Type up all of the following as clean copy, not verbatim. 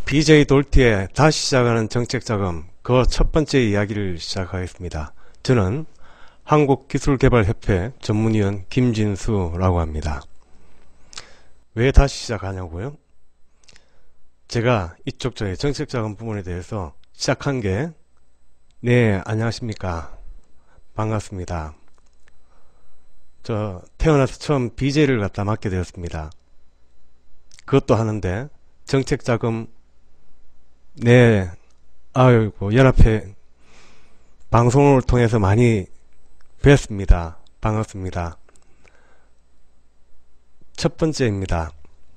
BJ 돌티의 다시 시작하는 정책자금 그 첫 번째 이야기를 시작하겠습니다. 저는 한국기술개발협회 전문위원 김진수라고 합니다. 왜 다시 시작하냐고요? 제가 이쪽 저의 정책자금 부분에 대해서 시작한 게 네, 안녕하십니까, 반갑습니다. 저 태어나서 처음 BJ를 갖다 맡게 되었습니다. 그것도 하는데 정책자금 네, 아이고, 연합회 방송을 통해서 많이 뵀습니다. 반갑습니다. 첫 번째입니다.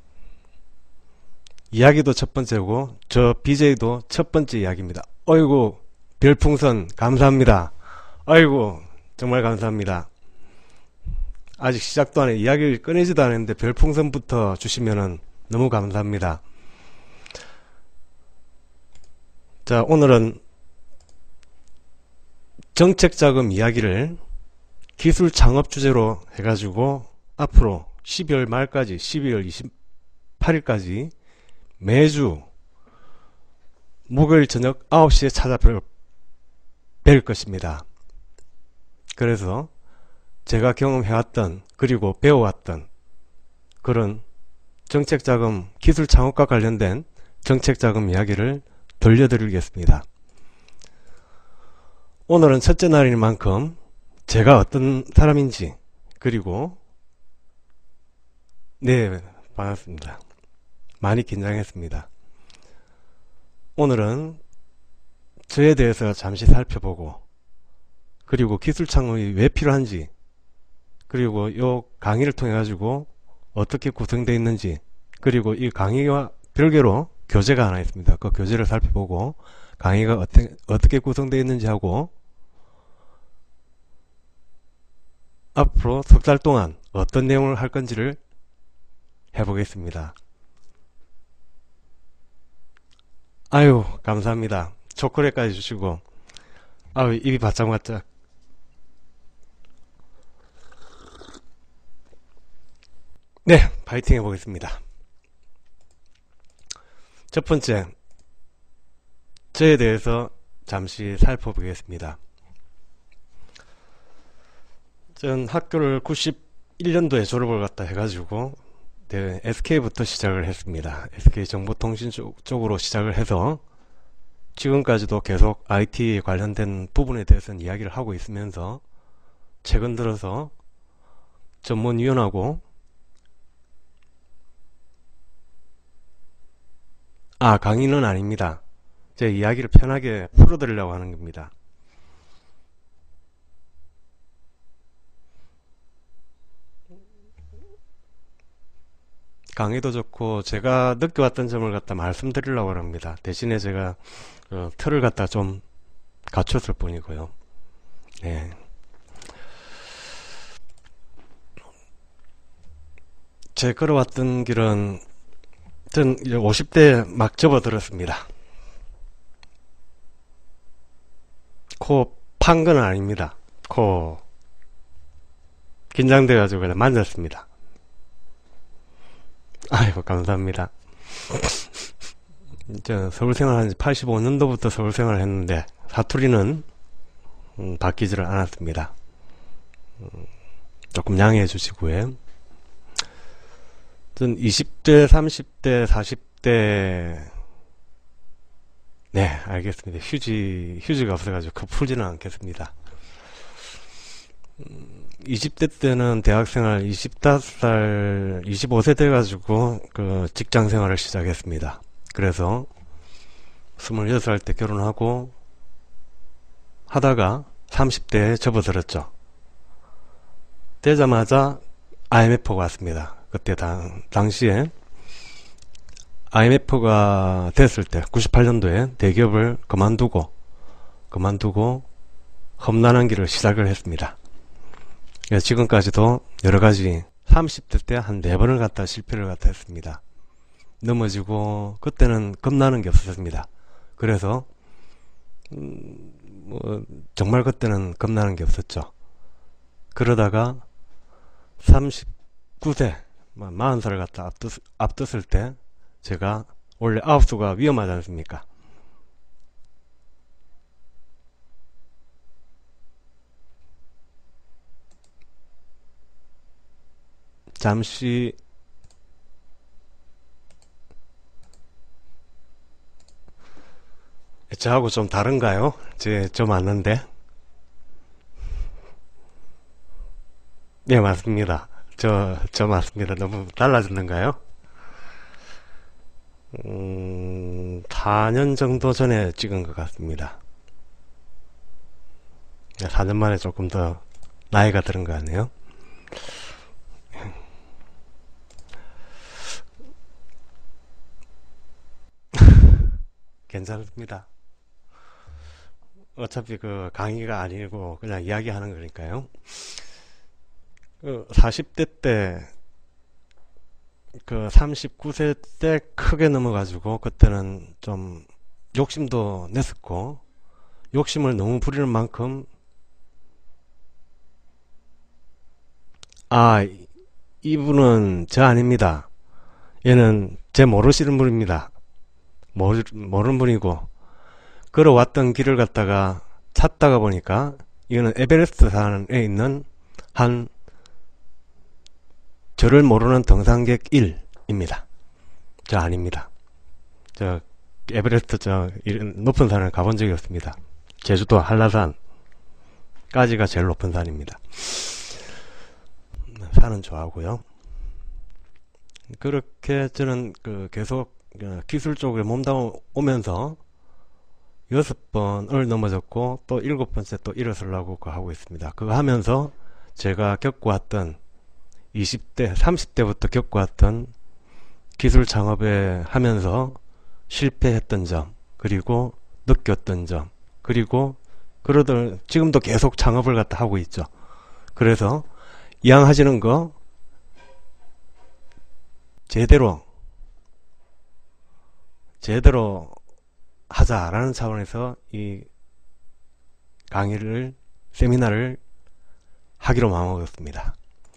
이야기도 첫 번째고 저 BJ도 첫 번째 이야기입니다. 어이구, 별풍선 감사합니다. 아이고, 정말 감사합니다. 아직 시작도 안 해, 이야기를 꺼내지도 않았는데 별풍선부터 주시면은 너무 감사합니다. 자, 오늘은 정책자금 이야기를 기술 창업 주제로 해가지고 앞으로 12월 말까지, 12월 28일까지 매주 목요일 저녁 9시에 찾아뵐 것입니다. 그래서 제가 경험해왔던, 그리고 배워왔던 그런 정책자금, 기술 창업과 관련된 정책자금 이야기를 들려드리겠습니다. 오늘은 첫째 날인 만큼 제가 어떤 사람인지, 그리고 네, 반갑습니다. 많이 긴장했습니다. 오늘은 저에 대해서 잠시 살펴보고, 그리고 기술 창업이 왜 필요한지, 그리고 이 강의를 통해 가지고 어떻게 구성되어 있는지, 그리고 이 강의와 별개로 교재가 하나 있습니다. 그 교재를 살펴보고 강의가 어떻게 구성되어 있는지 하고, 앞으로 석 달 동안 어떤 내용을 할 건지를 해보겠습니다. 아유, 감사합니다. 초콜릿까지 주시고, 아유, 입이 바짝바짝. 네, 파이팅 해보겠습니다. 첫 번째, 저에 대해서 잠시 살펴보겠습니다. 전 학교를 91년도에 졸업을 갖다 해가지고 네, SK부터 시작을 했습니다. SK정보통신 쪽으로 시작을 해서 지금까지도 계속 IT 관련된 부분에 대해서는 이야기를 하고 있으면서 최근 들어서 전문위원하고 강의는 아닙니다. 제 이야기를 편하게 풀어드리려고 하는 겁니다. 강의도 좋고 제가 느껴왔던 점을 갖다 말씀드리려고 합니다. 대신에 제가 틀을 갖다 좀 갖췄을 뿐이고요. 네. 제 걸어왔던 길은 전 이제 50대 막 접어들었습니다. 코 판 건 아닙니다. 코 긴장돼가지고 그냥 만졌습니다. 아이고, 감사합니다. 저 서울생활 한 85년도부터 서울생활을 했는데 사투리는 바뀌지를 않았습니다. 조금 양해해 주시고요. 전 20대, 30대, 40대 네, 알겠습니다. 휴지가 없어가지고 그 풀지는 않겠습니다. 20대 때는 대학생활 25살, 25세 돼가지고 그 직장생활을 시작했습니다. 그래서 26살 때 결혼하고 하다가 30대에 접어들었죠. 되자마자 IMF가 왔습니다. 그때 당시에 IMF가 됐을 때 98년도에 대기업을 그만두고 험난한 길을 시작을 했습니다. 지금까지도 여러가지 30대 때 한 4번을 갖다 실패를 갖다 했습니다. 넘어지고, 그때는 겁나는 게 없었습니다. 그래서 정말 그때는 겁나는 게 없었죠. 그러다가 39세 40살을 갖다 앞뒀을 때 제가 원래 아웃수가 위험하지 않습니까? 잠시 저하고 좀 다른가요? 저 맞는데? 네, 맞습니다. 저 맞습니다. 너무 달라졌는가요? 4년 정도 전에 찍은 것 같습니다. 4년 만에 조금 더 나이가 들은 것 같네요. 괜찮습니다. 어차피 그 강의가 아니고 그냥 이야기하는 거니까요. 40대 때, 그 39세 때 크게 넘어가지고 그때는 좀 욕심도 냈었고, 욕심을 너무 부리는 만큼, 아, 이분은 저 아닙니다. 얘는 제 모르시는 분입니다. 모르는 분이고, 걸어왔던 길을 갖다가 찾다가 보니까 이거는 에베레스트 산에 있는 한 저를 모르는 등산객 1입니다. 저 아닙니다. 저 에베레스트 이런 높은 산을 가본 적이 없습니다. 제주도 한라산까지가 제일 높은 산입니다. 산은 좋아하고요. 그렇게 저는 계속 기술 쪽에 몸담아 오면서 6번을 넘어졌고 또 7번째 또 일어서려고 하고 있습니다. 그거 하면서 제가 겪어왔던 20대, 30대부터 겪어왔던 기술 창업에 하면서 실패했던 점, 그리고 느꼈던 점, 그리고 지금도 계속 창업을 갖다 하고 있죠. 그래서 이왕 하시는 거 제대로 하자라는 차원에서 이 세미나를 하기로 마음먹었습니다.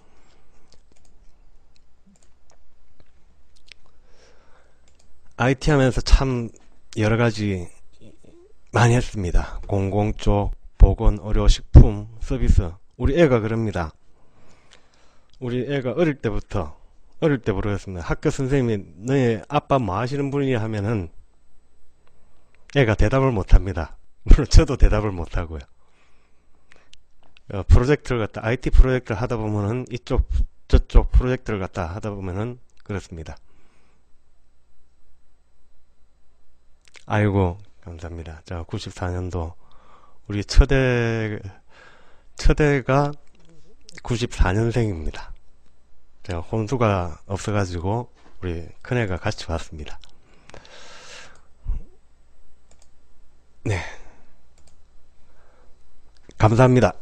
IT 하면서 참 여러가지 많이 했습니다. 공공 쪽, 보건, 의료, 식품, 서비스. 우리 애가 그럽니다. 우리 애가 어릴 때 물었습니다. 학교 선생님이 너희 아빠 뭐 하시는 분이냐 하면은 애가 대답을 못합니다. 물론 저도 대답을 못하고요. IT 프로젝트를 하다 보면은 저쪽 프로젝트를 갖다 하다 보면은 그렇습니다. 아이고, 감사합니다. 자, 94년도 우리 첫애가 94년생입니다. 제가 혼수가 없어가지고 우리 큰애가 같이 왔습니다. 네, 감사합니다.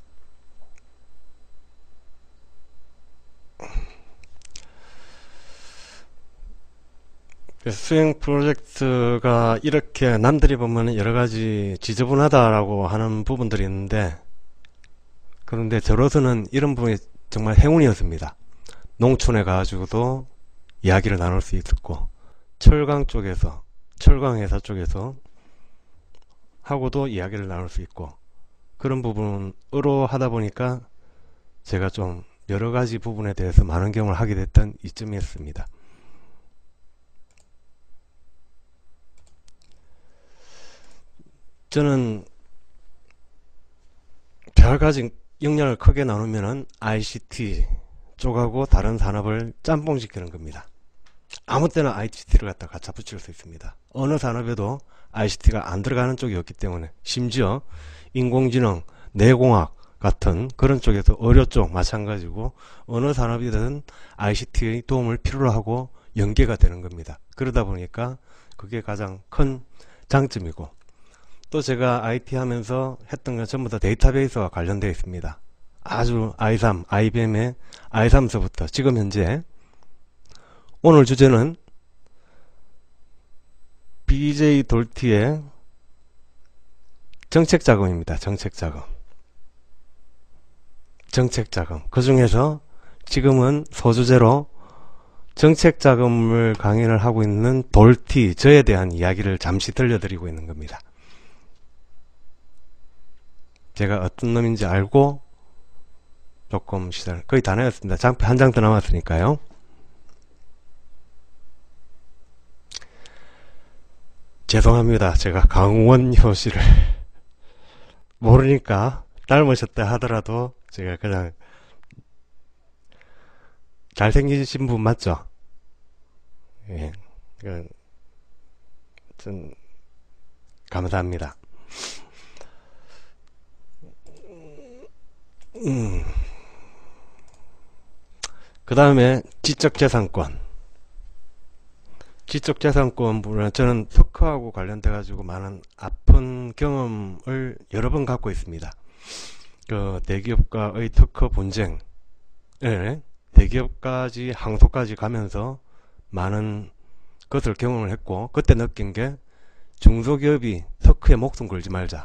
수행 프로젝트가 이렇게 남들이 보면 여러가지 지저분하다라고 하는 부분들이 있는데, 그런데 저로서는 이런 부분이 정말 행운이었습니다. 농촌에 가가지고도 이야기를 나눌 수 있었고, 철강회사 쪽에서 하고도 이야기를 나눌 수 있고, 그런 부분으로 하다 보니까 제가 좀 여러가지 부분에 대해서 많은 경험을 하게 됐던 이쯤이었습니다. 저는 별가지 역량을 크게 나누면은 ICT 쪽하고 다른 산업을 짬뽕시키는 겁니다. 아무 때나 ICT를 갖다 갖다 붙일 수 있습니다. 어느 산업에도 ICT가 안 들어가는 쪽이 없기 때문에, 심지어 인공지능, 내공학 같은 그런 쪽에서 의료 쪽 마찬가지고, 어느 산업이든 ICT의 도움을 필요로 하고 연계가 되는 겁니다. 그러다 보니까 그게 가장 큰 장점이고, 또 제가 IT 하면서 했던 건 전부 다 데이터베이스와 관련되어 있습니다. 아주 IBM의 i3서부터 지금 현재, 오늘 주제는 BJ 돌티의 정책자금입니다. 정책자금. 그 중에서 지금은 소주제로 정책 자금을 강연을 하고 있는 돌티, 저에 대한 이야기를 잠시 들려드리고 있는 겁니다. 제가 어떤 놈인지 알고 조금 시절 거의 다 내었습니다. 장표 한 장 더 남았으니까요. 죄송합니다. 제가 강원효 씨를 모르니까 닮으셨다 하더라도 제가 그냥 잘생기신 분 맞죠? 예, 좀 감사합니다. 그 다음에 지적재산권. 지적재산권은 저는 특허하고 관련돼 가지고 많은 아픈 경험을 여러 번 갖고 있습니다. 그 대기업과의 특허 분쟁, 예, 대기업까지 항소까지 가면서 많은 것을 경험을 했고, 그때 느낀 게 중소기업이 특허에 목숨 걸지 말자.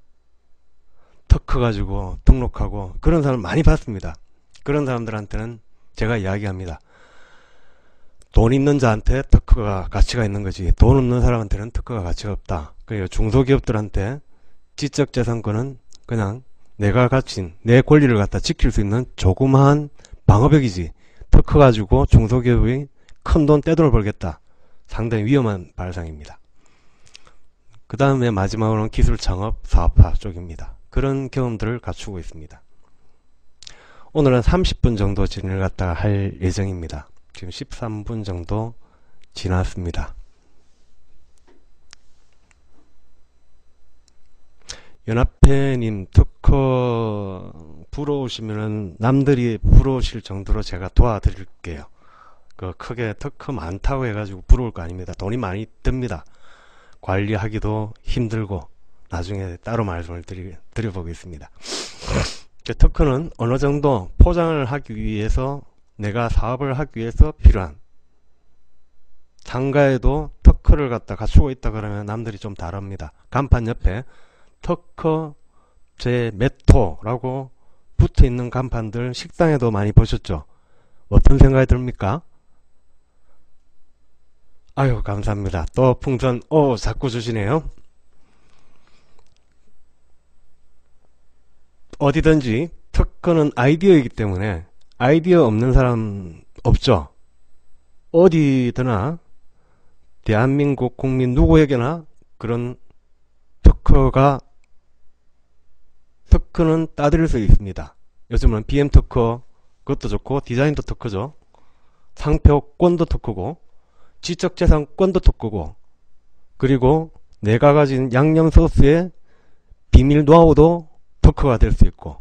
특허 가지고 등록하고 그런 사람 많이 봤습니다. 그런 사람들한테는 제가 이야기합니다. 돈 있는 자한테 특허가 가치가 있는 거지, 돈 없는 사람한테는 특허가 가치가 없다. 그러니까 중소기업들한테 지적재산권은 그냥 내가 가진 내 권리를 갖다 지킬 수 있는 조그마한 방어벽이지, 특허 가지고 중소기업이 큰 돈 떼돈을 벌겠다, 상당히 위험한 발상입니다. 그 다음에 마지막으로는 기술 창업 사업화 쪽입니다. 그런 경험들을 갖추고 있습니다. 오늘은 30분 정도 진행을 갖다가 할 예정입니다. 지금 13분 정도 지났습니다. 연합회님 특허 부러우시면은 남들이 부러우실 정도로 제가 도와드릴게요. 그 크게 특허 많다고 해가지고 부러울 거 아닙니다. 돈이 많이 듭니다. 관리하기도 힘들고 나중에 따로 말씀을 드려보겠습니다. 특허는 어느 정도 포장을 하기 위해서, 내가 사업을 하기 위해서 필요한, 상가에도 특허를 갖다 갖추고 있다 그러면 남들이 좀 다릅니다. 간판 옆에 특허 제 몇 호라고 붙어 있는 간판들 식당에도 많이 보셨죠? 어떤 생각이 듭니까? 아유, 감사합니다. 또 풍선 자꾸 주시네요. 어디든지 특허는 아이디어이기 때문에 아이디어 없는 사람 없죠. 어디드나 대한민국 국민 누구에게나 그런 특허는 따드릴 수 있습니다. 요즘은 BM 특허, 그것도 좋고 디자인도 특허죠. 상표권도 특허고 지적재산권도 특허고, 그리고 내가 가진 양념 소스의 비밀 노하우도 특허가 될 수 있고,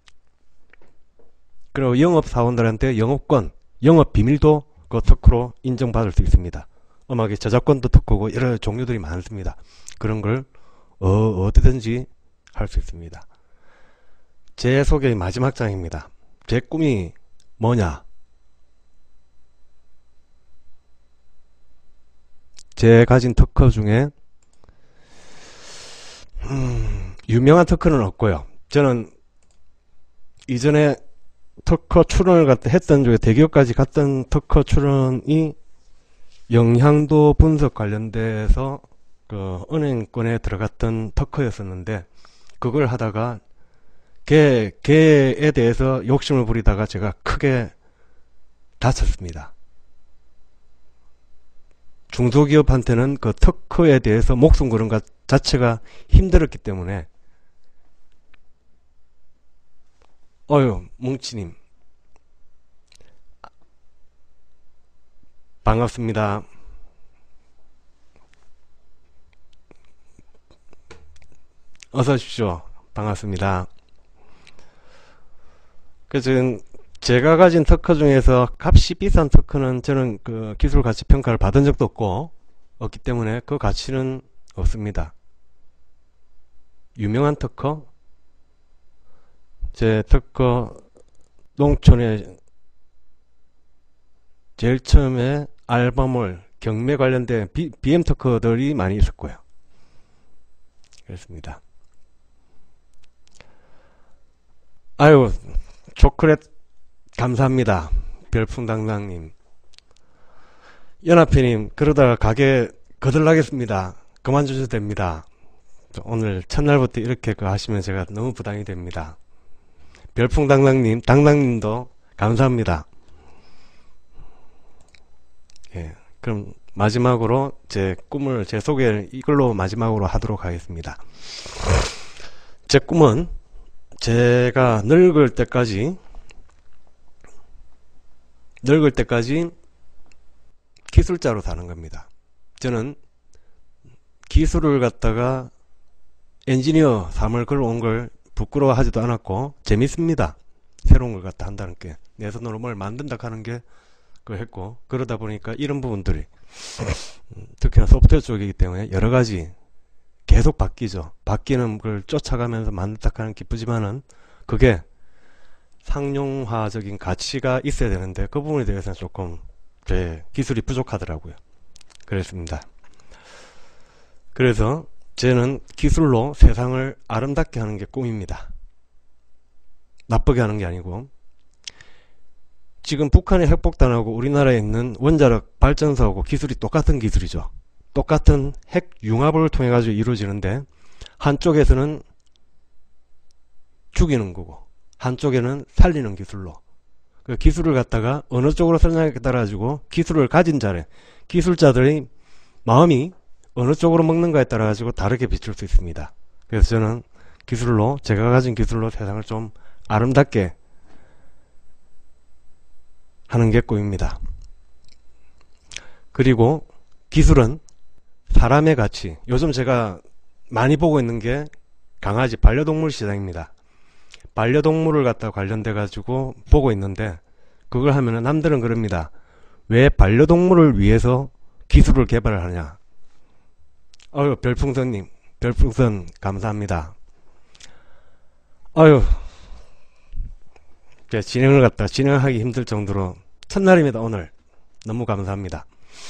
그리고 영업사원들한테 영업권, 영업 비밀도 그 특허로 인정받을 수 있습니다. 음악의 저작권도 특허고 여러 종류들이 많습니다. 그런 걸 어디든지 할 수 있습니다. 제 소개의 마지막 장입니다. 제 꿈이 뭐냐? 제 가진 특허 중에 유명한 특허는 없고요. 저는 이전에 특허 출원을 했던 중에 대기업까지 갔던 특허 출원이 영향도 분석 관련돼서 그 은행권에 들어갔던 특허였었는데, 그걸 하다가 걔에 대해서 욕심을 부리다가 제가 크게 다쳤습니다. 중소기업한테는 그 특허에 대해서 목숨 거는 것 자체가 힘들었기 때문에. 뭉치님 반갑습니다. 어서 오십시오. 반갑습니다. 그래서 제가 가진 특허 중에서 값이 비싼 특허는 저는 그 기술 가치 평가를 받은 적도 없기 때문에 그 가치는 없습니다. 유명한 특허, 제 특허 농촌에 제일 처음에 알바몰 경매 관련된 BM 특허들이 많이 있었고요. 그렇습니다. 아유, 초콜릿 감사합니다. 별풍당당님. 연합회님, 그러다가 가게 거들나겠습니다. 그만 주셔도 됩니다. 오늘 첫날부터 이렇게 하시면 제가 너무 부담이 됩니다. 별풍당당님, 당당님도 감사합니다. 예, 그럼 마지막으로 제 꿈을, 제 소개를 이걸로 마지막으로 하도록 하겠습니다. 제 꿈은 제가 늙을 때까지 기술자로 사는 겁니다. 저는 기술을 갖다가 엔지니어 삶을 걸어온 걸 부끄러워하지도 않았고 재밌습니다. 새로운 걸 갖다 한다는 게, 내 손으로 뭘 만든다 하는 게 그거 했고, 그러다 보니까 이런 부분들이 특히나 소프트웨어 쪽이기 때문에 여러 가지 계속 바뀌죠. 바뀌는 걸 쫓아가면서 만든다 하는 기쁘지만은 그게 상용화적인 가치가 있어야 되는데 그 부분에 대해서는 조금 제 기술이 부족하더라고요. 그랬습니다. 그래서 저는 기술로 세상을 아름답게 하는 게 꿈입니다. 나쁘게 하는 게 아니고, 지금 북한의 핵폭탄하고 우리나라에 있는 원자력 발전소하고 기술이 똑같은 기술이죠. 똑같은 핵 융합을 통해 가지고 이루어지는데, 한쪽에서는 죽이는 거고 한쪽에는 살리는 기술로, 그 기술을 갖다가 어느 쪽으로 쓰냐에 따라 가지고 기술을 가진 자의 기술자들의 마음이 어느 쪽으로 먹는가에 따라 가지고 다르게 비출 수 있습니다. 그래서 저는 기술로, 제가 가진 기술로 세상을 좀 아름답게 하는 게 꿈입니다. 그리고 기술은 사람의 가치, 요즘 제가 많이 보고 있는 게 강아지 반려동물 시장입니다. 반려동물을 갖다 관련돼 가지고 보고 있는데, 그걸 하면은 남들은 그럽니다. 왜 반려동물을 위해서 기술을 개발을 하냐. 별풍선님, 별풍선 감사합니다. 제 진행을 갖다 진행하기 힘들 정도로 첫날입니다. 오늘 너무 감사합니다.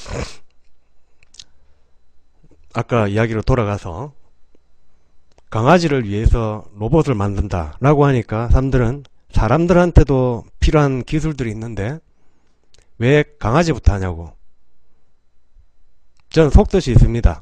아까 이야기로 돌아가서 강아지를 위해서 로봇을 만든다 라고 하니까 사람들은 사람들한테도 필요한 기술들이 있는데 왜 강아지부터 하냐고. 저는 속뜻이 있습니다.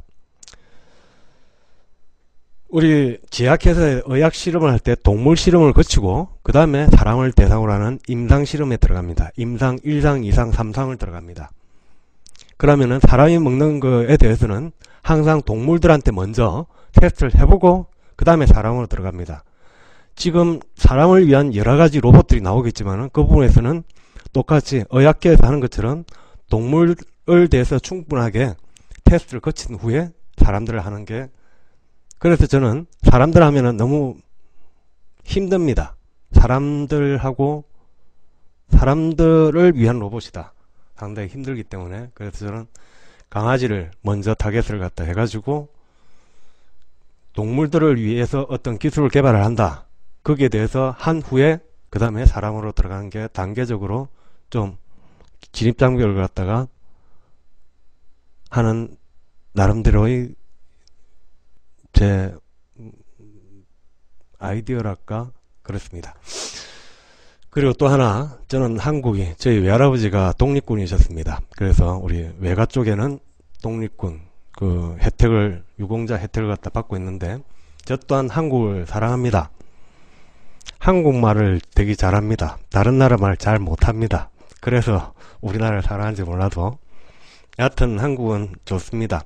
우리 제약회사에 의학 실험을 할 때 동물 실험을 거치고 그 다음에 사람을 대상으로 하는 임상 실험에 들어갑니다. 임상 1상, 2상, 3상을 들어갑니다. 그러면은 사람이 먹는 거에 대해서는 항상 동물들한테 먼저 테스트를 해보고 그 다음에 사람으로 들어갑니다. 지금 사람을 위한 여러가지 로봇들이 나오겠지만은 그 부분에서는 똑같이 의학계에서 하는 것처럼 동물을 대해서 충분하게 테스트를 거친 후에 사람들을 하는 게, 그래서 저는 사람들 하면은 너무 힘듭니다. 사람들하고 사람들을 위한 로봇이다. 상당히 힘들기 때문에, 그래서 저는 강아지를 먼저 타겟을 갖다 해가지고 동물들을 위해서 어떤 기술을 개발을 한다. 거기에 대해서 한 후에 그 다음에 사람으로 들어가는 게 단계적으로 좀 진입장벽을 갖다가 하는 나름대로의 제 아이디어랄까 그렇습니다. 그리고 또 하나, 저는 한국이, 저희 외할아버지가 독립군이셨습니다. 그래서 우리 외가 쪽에는 독립군 그 혜택을, 유공자 혜택을 갖다 받고 있는데, 저 또한 한국을 사랑합니다. 한국말을 되게 잘합니다. 다른 나라 말 잘 못합니다. 그래서 우리나라를 사랑하는지 몰라도 여하튼 한국은 좋습니다.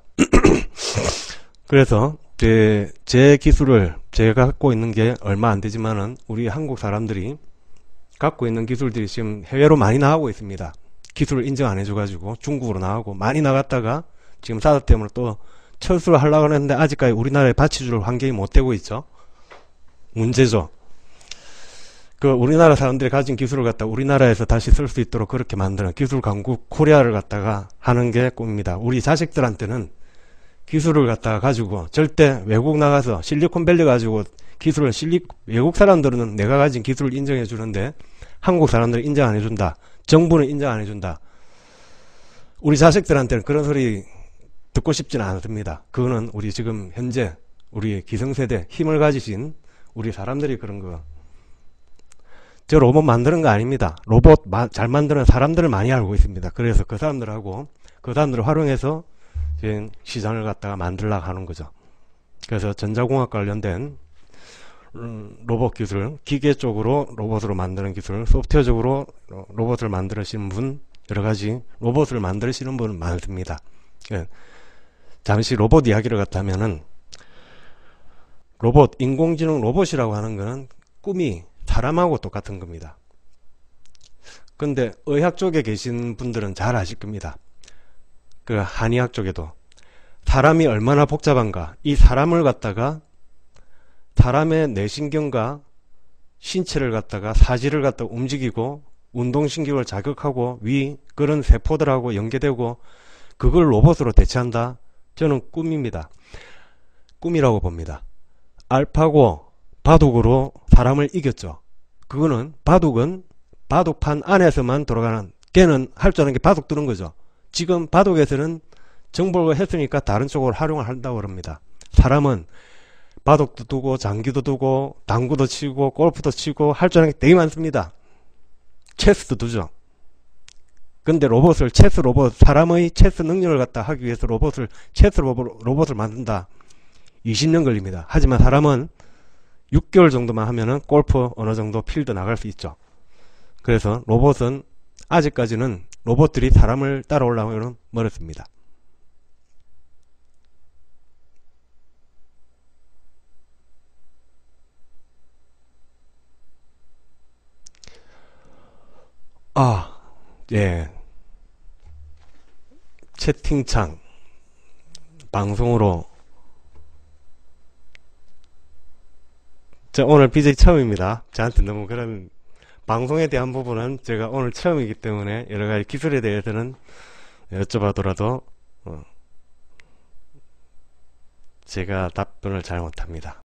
그래서 제 기술을 제가 갖고 있는 게 얼마 안 되지만은 우리 한국 사람들이 갖고 있는 기술들이 지금 해외로 많이 나가고 있습니다. 기술을 인정 안 해줘가지고 중국으로 나가고 많이 나갔다가 지금 사드 때문에 또 철수를 하려고 하는데 아직까지 우리나라에 받쳐줄 환경이 못 되고 있죠. 문제죠. 그 우리나라 사람들이 가진 기술을 갖다 우리나라에서 다시 쓸 수 있도록 그렇게 만드는 기술 강국 코리아를 갖다가 하는 게 꿈입니다. 우리 자식들한테는 기술을 갖다가 가지고 절대 외국 나가서 실리콘밸리 가지고 기술을 외국 사람들은 내가 가진 기술을 인정해 주는데 한국 사람들은 인정 안 해준다. 정부는 인정 안 해준다. 우리 자식들한테는 그런 소리 듣고 싶지는 않습니다. 그거는 우리 지금 현재 우리 기성세대 힘을 가지신 우리 사람들이 그런 거. 저 로봇 만드는 거 아닙니다. 로봇 잘 만드는 사람들을 많이 알고 있습니다. 그래서 그 사람들하고 그 단어를 활용해서 이제 시장을 갖다가 만들려고 하는 거죠. 그래서 전자공학 관련된 로봇 기술, 기계 쪽으로 로봇으로 만드는 기술, 소프트웨어적으로 로봇을 만드시는 분, 여러가지 로봇을 만드시는 분 많습니다. 예. 잠시 로봇 이야기를 갖다 하면은, 로봇, 인공지능 로봇이라고 하는 거는 꿈이 사람하고 똑같은 겁니다. 근데 의학 쪽에 계신 분들은 잘 아실 겁니다. 그 한의학 쪽에도 사람이 얼마나 복잡한가, 이 사람을 갖다가 사람의 뇌신경과 신체를 갖다가 사지를 갖다가 움직이고 운동신경을 자극하고 그런 세포들하고 연계되고 그걸 로봇으로 대체한다? 저는 꿈입니다. 꿈이라고 봅니다. 알파고 바둑으로 사람을 이겼죠. 그거는 바둑은 바둑판 안에서만 돌아가는, 걔는 할 줄 아는 게 바둑 두는 거죠. 지금 바둑에서는 정복을 했으니까 다른 쪽으로 활용을 한다고 그럽니다. 사람은 바둑도 두고 장기도 두고 당구도 치고 골프도 치고 할 줄 아는 게 되게 많습니다. 체스도 두죠. 근데 체스 로봇, 사람의 체스 능력을 갖다 하기 위해서 체스 로봇을 만든다. 20년 걸립니다. 하지만 사람은 6개월 정도만 하면은 골프 어느 정도 필드 나갈 수 있죠. 그래서 로봇은 아직까지는 로봇들이 사람을 따라오려면 멀었습니다. 예. 채팅창 방송으로 오늘 BJ 처음입니다. 저한테 너무 그런 방송에 대한 부분은 제가 오늘 처음이기 때문에 여러가지 기술에 대해서는 여쭤봐더라도 제가 답변을 잘 못합니다.